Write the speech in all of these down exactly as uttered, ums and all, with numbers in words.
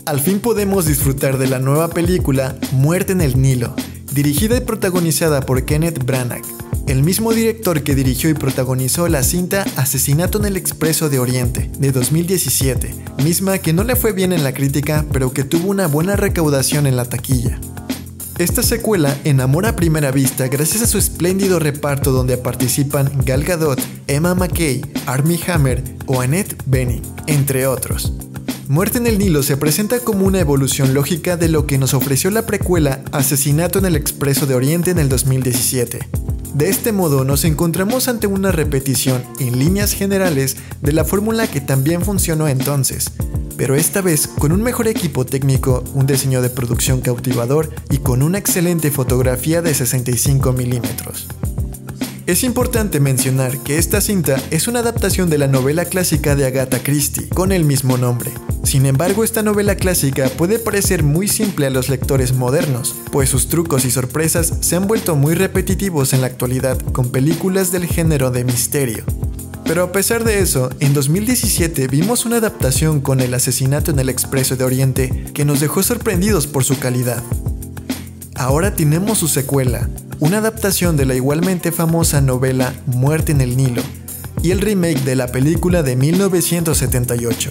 Al fin podemos disfrutar de la nueva película Muerte en el Nilo, dirigida y protagonizada por Kenneth Branagh, el mismo director que dirigió y protagonizó la cinta Asesinato en el Expreso de Oriente de dos mil diecisiete, misma que no le fue bien en la crítica, pero que tuvo una buena recaudación en la taquilla. Esta secuela enamora a primera vista gracias a su espléndido reparto donde participan Gal Gadot, Emma Mackey, Armie Hammer o Annette Bening, entre otros. Muerte en el Nilo se presenta como una evolución lógica de lo que nos ofreció la precuela Asesinato en el Expreso de Oriente en el dos mil diecisiete. De este modo nos encontramos ante una repetición en líneas generales de la fórmula que también funcionó entonces, pero esta vez con un mejor equipo técnico, un diseño de producción cautivador y con una excelente fotografía de sesenta y cinco milímetros. Es importante mencionar que esta cinta es una adaptación de la novela clásica de Agatha Christie con el mismo nombre. Sin embargo, esta novela clásica puede parecer muy simple a los lectores modernos, pues sus trucos y sorpresas se han vuelto muy repetitivos en la actualidad con películas del género de misterio. Pero a pesar de eso, en dos mil diecisiete vimos una adaptación con El Asesinato en el Expreso de Oriente que nos dejó sorprendidos por su calidad. Ahora tenemos su secuela, una adaptación de la igualmente famosa novela Muerte en el Nilo, y el remake de la película de mil novecientos setenta y ocho.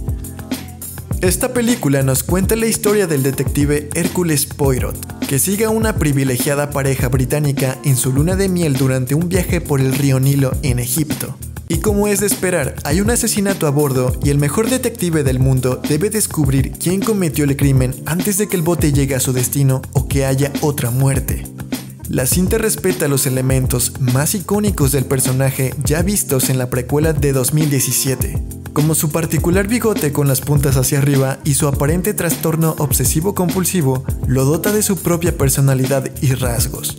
Esta película nos cuenta la historia del detective Hercules Poirot, que sigue a una privilegiada pareja británica en su luna de miel durante un viaje por el río Nilo en Egipto. Y como es de esperar, hay un asesinato a bordo y el mejor detective del mundo debe descubrir quién cometió el crimen antes de que el bote llegue a su destino o que haya otra muerte. La cinta respeta los elementos más icónicos del personaje ya vistos en la precuela de dos mil diecisiete, como su particular bigote con las puntas hacia arriba y su aparente trastorno obsesivo-compulsivo lo dota de su propia personalidad y rasgos.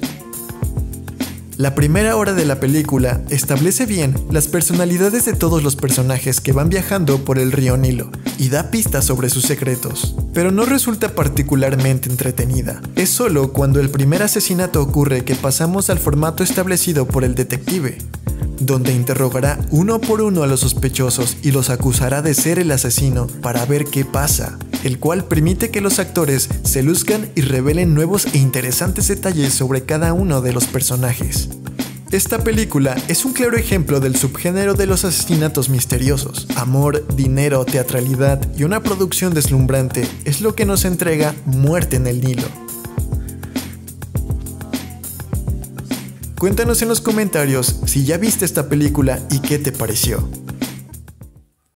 La primera hora de la película establece bien las personalidades de todos los personajes que van viajando por el río Nilo y da pistas sobre sus secretos, pero no resulta particularmente entretenida. Es solo cuando el primer asesinato ocurre que pasamos al formato establecido por el detective, donde interrogará uno por uno a los sospechosos y los acusará de ser el asesino para ver qué pasa, el cual permite que los actores se luzcan y revelen nuevos e interesantes detalles sobre cada uno de los personajes. Esta película es un claro ejemplo del subgénero de los asesinatos misteriosos. Amor, dinero, teatralidad y una producción deslumbrante es lo que nos entrega Muerte en el Nilo. Cuéntanos en los comentarios si ya viste esta película y qué te pareció.